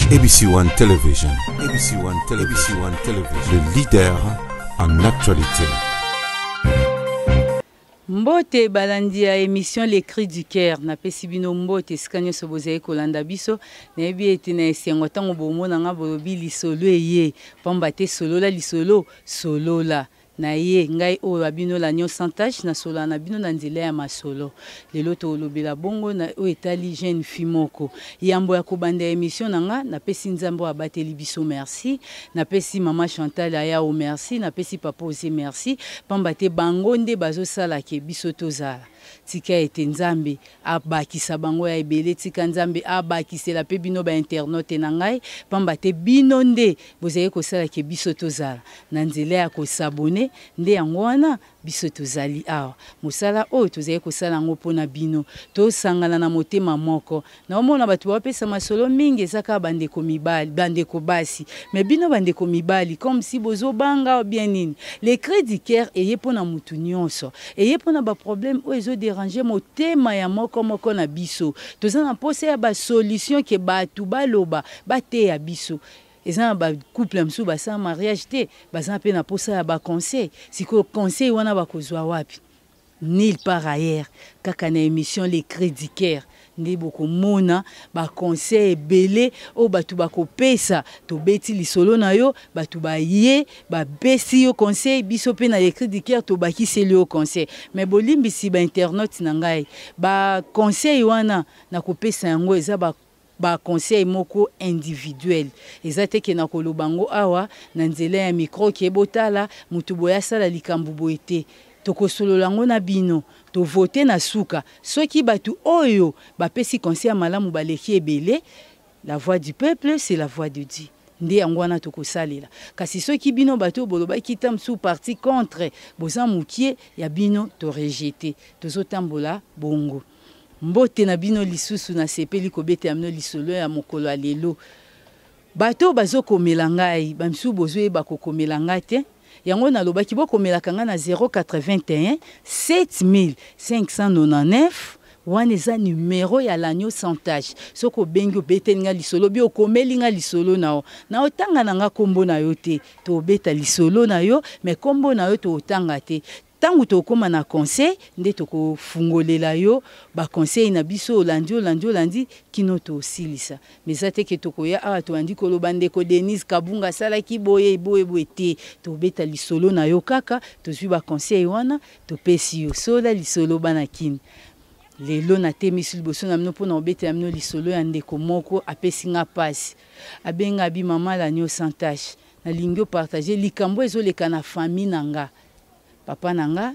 ABC One Television. ABC One Television. ABC One Television. Le leader en actualité. Mbote balandi ya émission Les Cris du Cœur na pesi bino mbote skanyo sobozai kolanda biso na bi ete na esengo tango bomona nga bolobi lisolo eye pamba te solo la lisolo solo la na ye ngai o abino la nyo santage na solo na bino na nzela ya masolo lelo to lobela bongo na o etali jeune fimoko yambo ya kobanda émission nanga na pesi nzambo abateli biso merci na pesi mama Chantal aya o merci na pesi papa aussi merci pamba te bango nde bazo sala ke biso tozala tika ete nzambe abakisa bango ya ebele tika nzambe abakisela pe bino ba internaute na ngai pamba te bino nde bozali kosala ke biso tozala na nzela ya kosabone nde yango wana biso tozali awa mosala oyo tozali kosala ngo mpona bino tosangana na motema moko naomona bato bapesa masolo mingi ezaka bandeko mibali bandeko basi me bino bandeko mibali comme si bozobanga bien nini les cris du cœur eye mpona mutu nyonso eye mpona baproblème oyo ezodérange motema ya moko na biso toza na mposa ya basolution ke bato baloba bateya biso eza ba couple msu basa mariage te baza pe na posa ya ba conseil siko conseil wana bakozwa wapi nil par ailleurs kaka na émission Les Cris du Cœur ndi boko mona ba conseil belé o batu bakopesa to beti lisolo na yo batu ba ye ba besi yo conseil biso pe na Les Cris du Cœur to bakiseli yo conseil mais bolimbi si ba internaute na ngai ba conseil wana na kopesa yango eza ba conseil moko individuel ezate ke na kolobango awa na nzela ya micro ke botala mutu boya sala likambu boete tokosolola ngo na bino to voter na suka soki batu oyo bapesi conseil malamu baleki ebele la voix du peuple c'est la voix de Dieu nde yango wana tokosalela kasi soki bino bato boloba kita msu parti contre boza mukie ya bino to rejeter tozotambola bongo mbote na bino lisusu na sepeli kobete amno lisolo ya mokolo alelo bato bazokomela ngai bamsu bozwe bakokomela ngai te yango na lobaki bokomelaka nga na 081 7599 wana eza numero ya l'agneau sans tache soko bengi obeteli nga lisolo bi okomeli nga lisolo nao na otanga na nga kombo na yo te to obeta lisolo na yo me kombo na yo to otanga te tangu tokoma na conseil nde tokofungolela yo ba conseil na biso olandi kino to silisa mais ate ke tokoya awa to andi koloba ndeko Denise Kabunga sala ki boye te to beta lisolo na yo kaka to zwi ba conseil wana to pesi yo sola lisolo bana kini lelo na temisi liboso na mino pona obeta ya mino lisolo ya ndeko moko apesi nga pasi abenga bi mama l'agneau sans tache na lingio partager likambo ezoleka na famille nanga papa nanga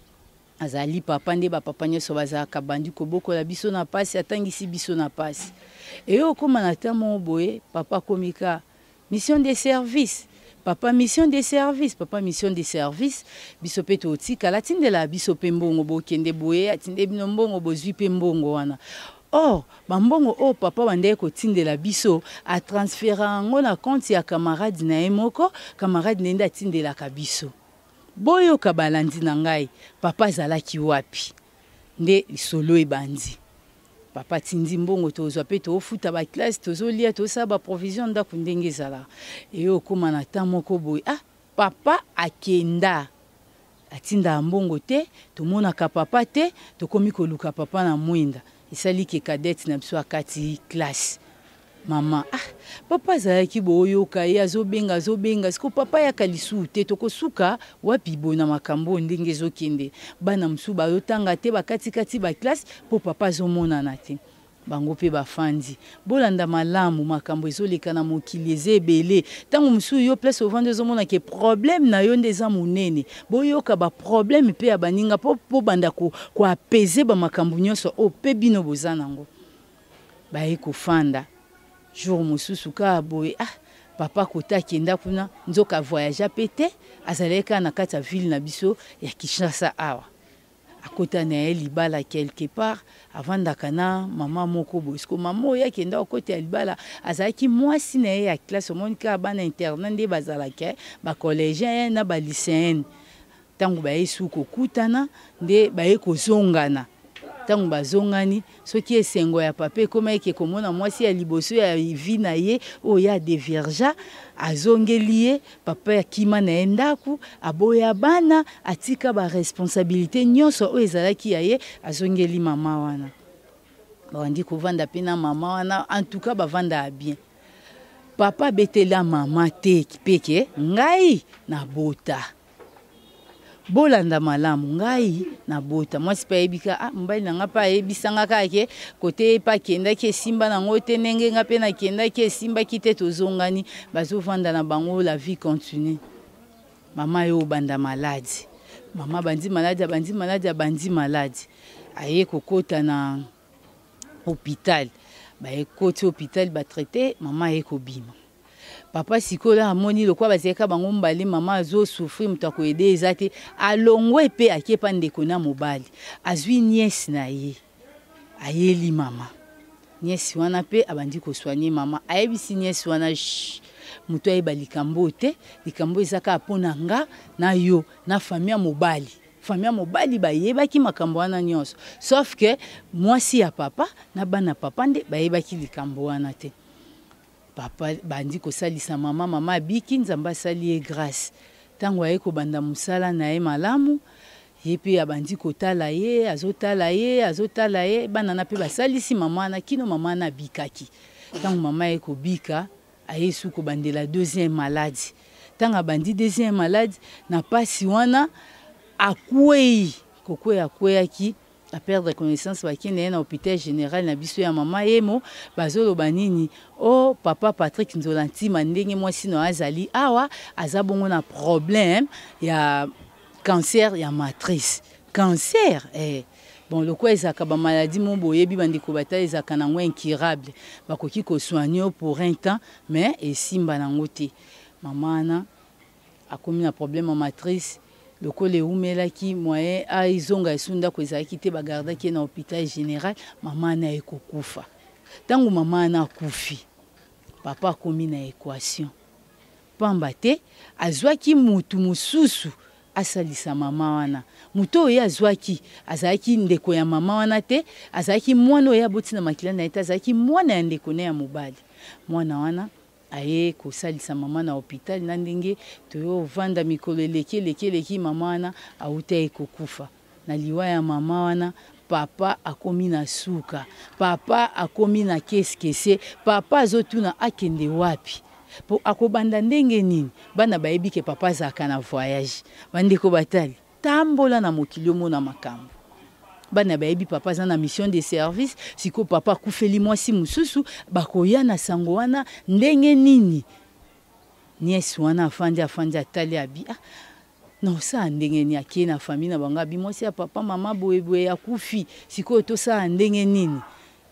azali papa nde ba papa nyoso bazaka bandi koboko la biso na pasi atangisi biso na pasi et okoma na tamo boye papa komika mission de service papa mission de service papa mission de service biso pe to tika latindela biso pe mbongo bokende boye atinde bino mbongo bozwi pe mbongo wana oh bambongo oh papa bande ko tindela biso a transférer ngo na compte ya camarade na emoko camarade nenda tindela ka biso boyo kabalandi na ngai papa zalaki wapi nde lisolo ebandi papa tindi mbongo tozwa pe tofuta ba classe tozolia tosa ba provision ndako ndenge ezala eyo okoma na temps moko boye papa akenda atinda mbongo te tomonaka papa te tokomi koluka papa na mwinda esali ke cadette na biso akati classe mama papa zalaki boyoka ye azobenga siko papa yaka lisu te tokosuka wapi bona makambo ndenge ezokende bana msu bayotanga te bakatikati ba classe po papa azomonana te bango pe bafandi bolanda malamu makambo ezoleka na mokili ezebele tango msu yo place ovande ezomona ke problème na yo ndeza munene boyoka ba problème pe ya baninga po banda ko apaiser ba makambo nyonso o pe bino bozanango baye kofanda jour mosusu ka boye papa kota kenda kuna nzoka voyage pété azaleka na kati ya ville na biso ya Kinshasa awa akota na ye libala quelque part avandaka na mama moko bosko mama oya kenda okota ya libala azalaki mwasi na ye ya classe monika bana internat nde bazalaka ba collégien na ba lycéen tango baye suko kutana nde baye kozongana tango bazongani soki esengo ya papa ekoma eke komona mwasi ya liboso ya vi na ye oyo ya diverja azongeli ye papa ya kima na ye ndaku aboya bana atika baresponsabilité nyonso oyo ezalaki ya ye azongeli mama wana bawandi kovanda mpe na mama wana en tout cas bavanda ya bien papa betela mama te peke ngai na bota bolanda malamu ngai na bota mwasi pa yebika mbali nanga pa yebisanga kake kote pa kendaki esimba nango te ndenge nga pe na kendaki esimbaki te tozongani bazovanda na bango la vie continue mama yo banda maladi mama bandi maladi aye kokota na hôpital ekoti hôpital batraité mama aye kobima papa sikola amoni lokwa bazeka bango mbali mama azo souffrir mutako ede ezate alongwe pe akepa ndeko na mobali azwi nièce na ye ayeli mama nièce wana pe abandi ko soigner mama ayebisi nièce wana muto ayeba likambo te likambo ezaka apona nga na yo na famille mobali bayebaki makambo wana nyonso sauf que mwasi ya papa na bana papa nde bayebaki likambo wana te papa bandi kosalisa mama abiki nzambe asali ye grâce tango aye kobanda musala na ye malamu ye pe abandi kotala ye azotala ye bana na pe basalisi mama na kino mama na bikaki tango mama ye kobika aye su kobandela deuxième maladie tango abandi deuxième maladie na pasi wana akwei akweyaki a perdre connaissance bakende na hôpital général na biso ya mama yemo bazoloba nini papa Patrick Nzolantima ndenge mwasi no azali awa azabongo na problème ya cancer ya matrice cancer bon le quoi ezaka ba maladie mon boyebi bandiko bata ezaka nango incurable bakoki ko soigner pour un temps mais esimba nango te mama na akomi na problème en matrice lokole umelaki moyen aizonga esunda kwezaki te bagardaki na hôpital général mama na ekokufa tangu mama na kufi papa akomi na équation pamba te azwaki mutu mususu asalisa mama wana muto oyo azwaki azalaki ndeko ya mama wana te azalaki mwana oyo aboti na makila na ye te azalaki mwana ya ndeko ne ya mobali mwana wana aye kosalisa mama na hôpital na ndenge toyo vanda mikolo eleki mama wana auta ekokufa na liwa ya mama wana papa akomi na suka papa akomi na keskese papa azotuna akende wapi po akobanda ndenge nini bana bayebike papa azaka na voyage bandeko batali tambola na mokili mona makambo bana bayebi papa za na mission de service siko papa kufeli mwasi mususu bakoya na sango wana ndenge nini nièce wana afandi atali abi non ça ndenge ni akie na famille na banga bi mwasi ya papa mama boyeboye ya kufi siko to ça ndenge nini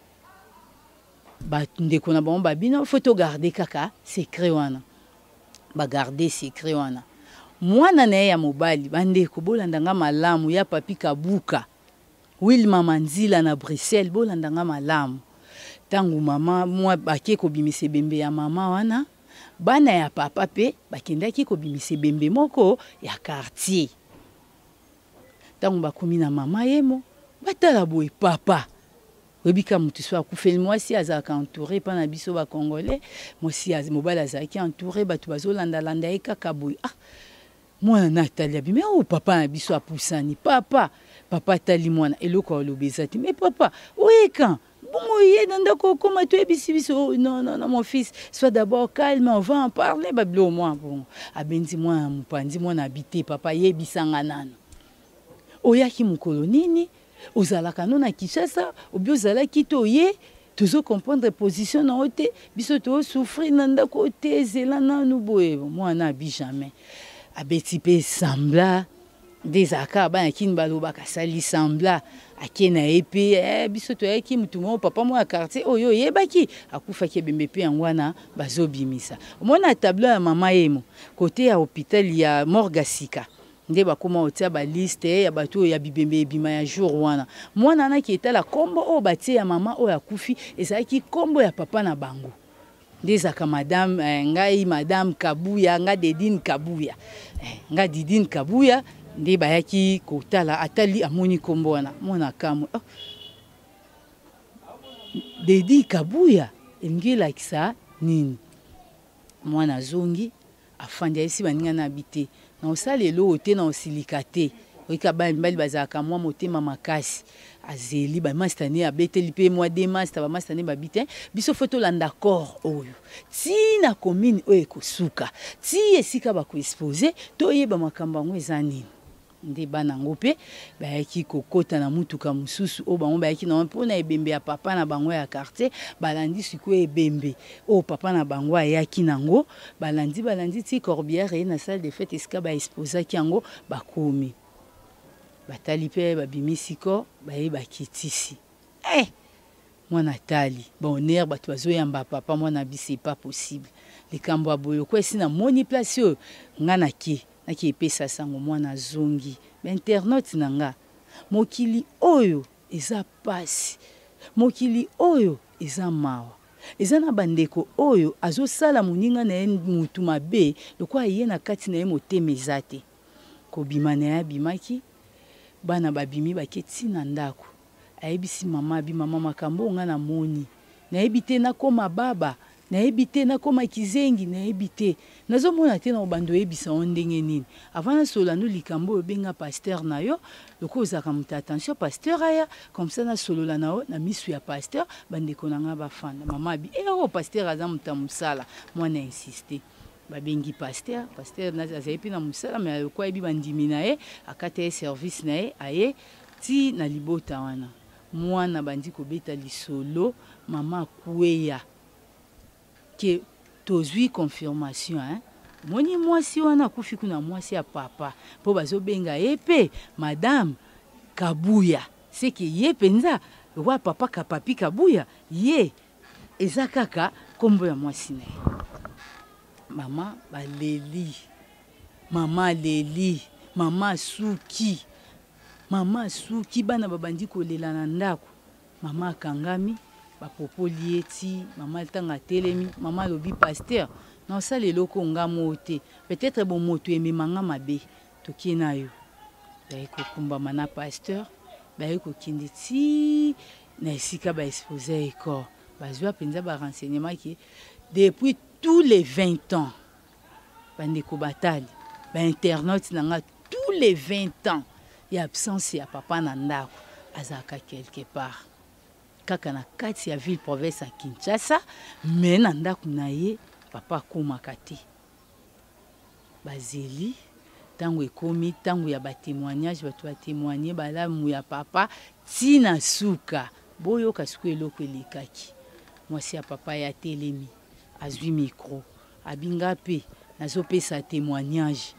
ba ndeko na bango babino faut garder kaka secret wana ba garder secret wana mwana na ya mobali bandeko bolandanga malamu ya papi Kabuka Wilma Manzila na Bruxelles bolandanga malamu tangu mama mwa bake kobimise bembe ya mama wana bana ya papa pe bakendaki kobimise bembe moko ya quartier tangu bakomi na mama yemo batala boye papa webika mutu so akufeli mwasi azaka entouré pa na biso ba congolais mwasi mobala azaki entouré batu bazolanda landa ye kaka boye mwana Natalia bime papa na biso apusani papa tali mwana eloko olobezati mais papa oyekan bon yé ndako koma to ebisi biso non mon fils sois d'abord calme on va en parler bablo moi bon abenzi mwana mupandi mwana habité papa yebisanga nana oyaki mukolo nini ozalaka nona Kinshasa obi ozalaki to ye toujours comprendre position na ote biso to souffrir na ndako te zela nanu boye mwana abi jamais abeti pe sambla des aka ba kini baloba kasali sambla akena epe biso to yaki mutumo papa mo ya quartier oyo yebaki akufaki bembe pe ngwana bazobimisa omona tableau ya mama yemo côté ya hôpital ya Morgasika nde bakoma otia ba liste ya bato ya bibembe bima ya jour wana mwana na ki etala kombo o batie ya mama o ya kufi ezaki kombo ya papa na bango ndezaka madame ngai madame Kabuya nga Didine Kabuya nga Didine Kabuya nde bayaki kotala atali amoni kombo wana mwana kamwe Dedi Kabuya elingi lakisa nini mwana zongi afandi esi baninga na bité na osalelo ote na osilika te oika bali bazaka mwa motema makasi azeli ba mastane abeteli pe mwa de master ba mastane ba bité biso foto landa corps oyo ti na commune oyo kosuka ti esika ba ko exposer to yeba makamba ngo ezani nde bana ngo pe bayaki kokota na mutuka mususu o bango bayaki na mpona ebembe ya papa na bango ya quartier balandi siko ebembe o papa na bango ayaki nango balandi ti Corbière na salle de fête esika ba exposaki yango bakomi batali pe babimisiko baye bakitisi mwana tali bonheur bato bazoyamba papa mwana bisi pas possible likambo aboyo ko esina moni place yo ngana ki naki epesa sango mwana zongi internaute nanga mokili oyo eza pasi mokili oyo eza mawa eza na bandeko oyo azosala moninga na ye mutu mabe lokwa ye na kati na ye motema eza te kobima na ye abimaki bana babimi baketi na ndako ayebisi mama makambo nga na moni nayebi te nakoma baba nayebi te nakoma kizengi nayebi te nazomona te na obando yebisa on ndenge nini avant solo no likambo obenga pasteur na yo loko ozaka muta attention pasteur aya comme ça na solo la nao na misu ya pasteur bandeko nanga bafanda mama abi pasteur aza muta musala mwana insister babengi pasteur na azaipi na musala mais loko ebi bandimi na ye akata service na ye aye ti na libota wana mwana bandi kobeta lisolo mama kweya que tozui confirmation moni mwasi wana kufi kuna mwasi ya papa po bazobenga epe madame Kabuya c'est que ye penza wa papa ka papi Kabuya ye eza kaka kombo ya mwasi na mama baleli mama leli mama suki bana babandi kolela na ndako mama kangami bapopoli eti mama tanga telemi mama lobi pasteur non ça le loko ngamo te peut-être bon moto ememanga mabe tokie na yo baye kokumba mana pasteur baye kokindi ti na esika ba exposer eko bazwa penza ba renseignement ki depuis tous les 20 ans bandeko batali ba internaute nanga tous les 20 ans ya absence ya papa na ndako azaka quelque part kaka na kati ya ville province ya Kinshasa mais na ndako na ye papa komaka te bazeli tango ekomi tango ya batémoignage bato batémoigner balamu ya papa tina suka boyoka siku eloko elekaki mwasi ya papa ya telemi azwi micro abinga pe nazopesa témoignage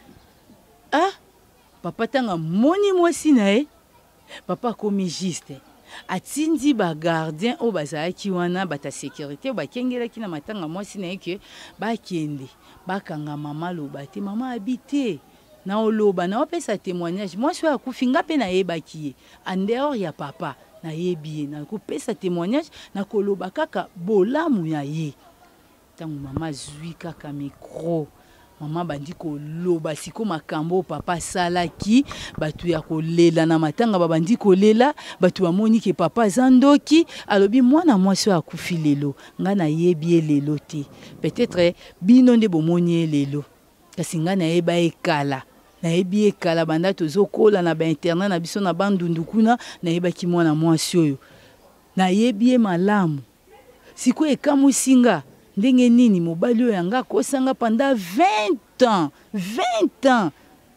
papa tanga moni mwasi na ye papa komi juste atindi ba gardien o bazaki wana bata sécurité bakengelaki na matanga mwasi na ye ke bakende bakanga mama loba te mama habité na oloba na opesa témoignage mwasi akufi nga pe na yebaki ye en dehors ya papa na yebi na kopesa témoignage na koloba kaka bolamu ya ye tango mama zwi kaka micro mama bandi koloba siko makambo papa salaki batu ya kolela na matanga babandi kolela batu bamoni ke papa zandoki alobi mwana mwasi akufi lelo nga na yebi lelo te peut-être bino nde bomoni lelo kasi nga na yeba ekala na yebi ekala banda tozokola na ba internet na biso na bandundu kuna na yebaki mwana mwasi oyo na yebi malamu siko ekamusinga ndenge nini mobali oyo yanga kosanga pendant 20 ans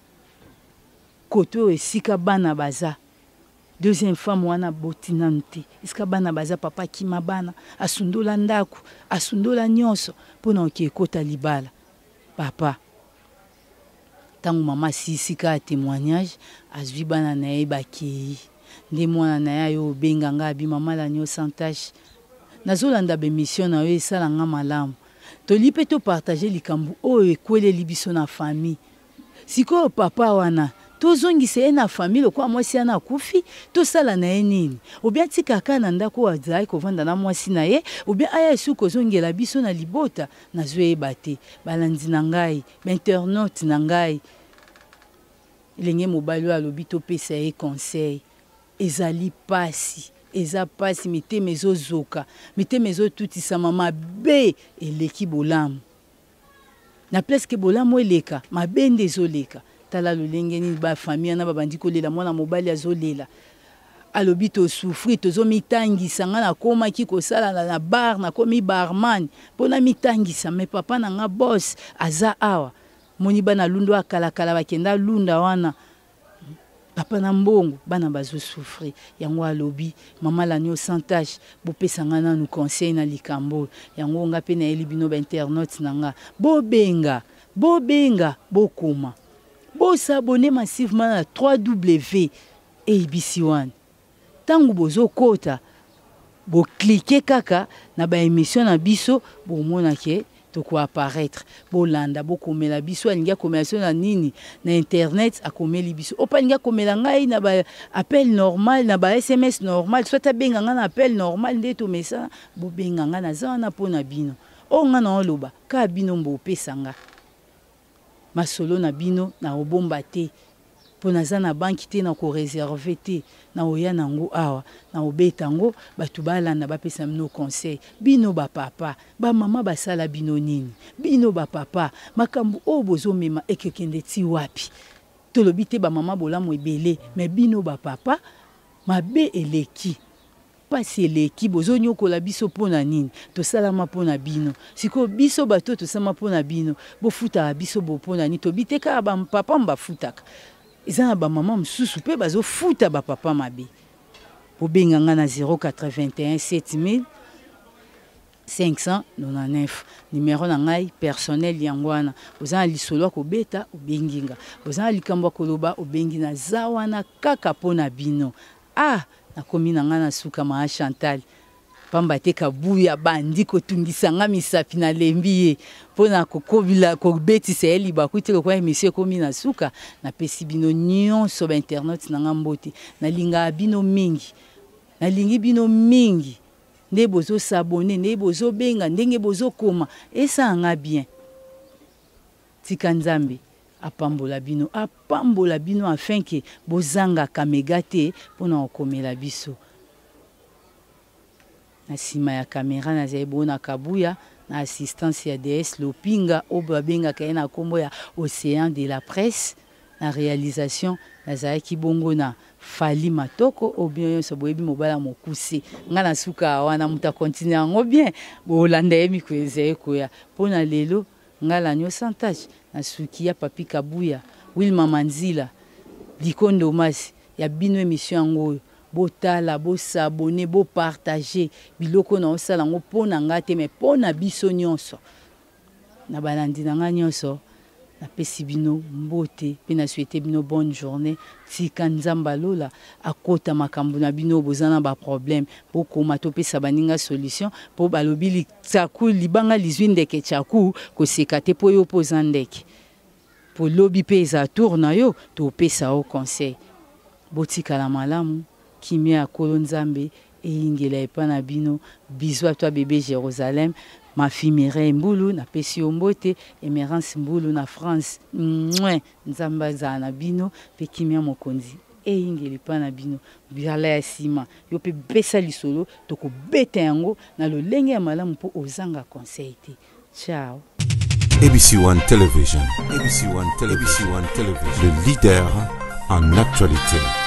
koto esika bana baza deuxième femme wana botinanu te esika bana baza papa kima bana asundola ndako asundola nyonso mpona oke ekota libala papa tango mama sisika ya témoignage azwi bana na ye bakei nde mwana na ye oyo obenganga abi mama la nyo santage nazolanda bemission na yo esalanga malamu toli mpe topartage likambo oyo ekweleli biso na famille sikoyo papa wana tozongisa ye na famille lokwa mwasi ana akufi tosala na ye nini obia tika kaka na ndako oyo azalaki kovanda na mwasi na ye obia aya esu kozongela biso na libota nazoyeba te balandi na ngai bainternaute na ngai elenge mobali oyo alobi topesa ye conseil ezali pasi eza pasi mitema ezozoka mitema ezotutisama mabe eleki bolamu na place ke bolamu eleka mabe nde ezoleka tala lolenge nini bafamille na babandi kolela mwana mobali azolela alobi tosufri tozomitangisa nga nakomaki kosala na bar nakomi barman mpona mitangisa me papa na nga boss aza awa moni bana lundo akalakala bakenda lunda wana papa na mbongo bana bazosufri yango alobi mama lanyo santage bopesa nga nanu conseil na likambo yango nga mpe nayeli bino bainternaute na nga bobenga bokoma bosabone massivement na 3W ABC1 tangu bozokota boklike kaka na baémission na biso bomona ke toko apparaître bolanda bokomela biso alingi akomela so na nini na internet akomeli biso opalingi akomela ngai na ba appel normal na ba SMS normal soit abenga nga na appel normal nde to mesa bobenga nga na zana pona bino o nga na oloba ka bino mbopesa nga masolo na bino na obomba te pona zana banki te na ko réserver te na oya nango awa na obeta ngo batu balanda bapesa mino conseil bino ba papa ba mama basala bino nini bino ba papa makambu obozo mema ekekende ti wapi tolobi te ba mama bolamu ebele mais bino ba papa mabe eleki pasi eleki bozo nyokola biso pona nini tosalama pona bino siko biso bato tosama pona bino bofuta biso bo pona nini tobiteka ba papa mbafutaka ezana ba maman msusu pe bazofuta ba papa mabe bobenga nga na 081 7599 numéro na ngai personnel yangwana ozana lisolo ko beta obenginga ozana likambo koloba obengi na zawana kaka pona bino nakomi na nga na suka ma Chantal pamba te kabuya bandi kotungisa nga misapi na lembi ye pona kokobila kobetisa eli bakuti kwa monsieur komi na suka na pesi bino nyonso ba internet na nga mbote na linga bino mingi na lingi bino mingi nde bozo s'abonner nde bozo benga ndenge bozo koma esa nga bien tika nzambe apambola bino afin que bozanga kamegate pona okomela biso na sima ya kamera na zaibona kabuya na assistance ya DS Lopinga obabenga kaena kombo ya Océan de la Presse na réalisation na zaiki bongo na Fali Matoko obien so boyebi mobala mokuse nga na suka wana muta continue ngo bien bolanda yemi kweze koya pona lelo nga la nyo santage na suki ya Papi Kabuya Wilma Manzila Likondo Masi ya bino émission ngoyo botala bosabone bopartager biloko na osala ngo pona nga te me pona biso nyonso na balandi na nga nyonso na pesi bino mbote pe na souhaiter bino bonne journée tika nzamba lola akota makambo na bino bozana ba problème bokoma to pesa baninga solution po balobi li tsaku libanga lizwi ndeke tsaku ko sekate po yo poza ndeke po lobi pesa tourna yo to pesa au conseil botika la malamu kimia kolo nzambe ingela epana bino bisous à toi bébé Jérusalem ma fille Mireille Mbulu na pesi ombote Emerance Mbulu na France nzamba za na bino pe kimia mokonzi ingela epana bino biala ya sima yo pe besa lisolo to ko beta yango na lolenge ya malamu po ozanga conseil te ciao. ABC1 Television. ABC1 Television. Le leader en actualité.